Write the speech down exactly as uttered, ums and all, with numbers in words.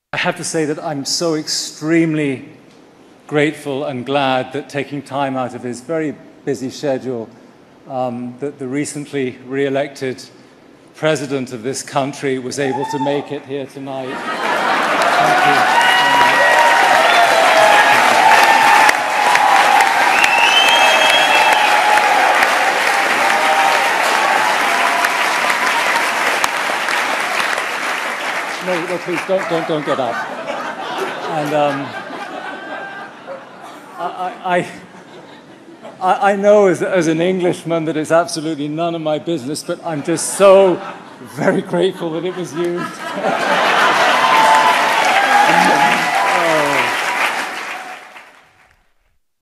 I have to say that I'm so extremely grateful and glad that taking time out of his very busy schedule, um, that the recently re-elected president of this country was able to make it here tonight. Thank you. No, no, please don't, don't, don't get up. And um, I, I, I, I know as, as an Englishman that it's absolutely none of my business, but I'm just so very grateful that it was you.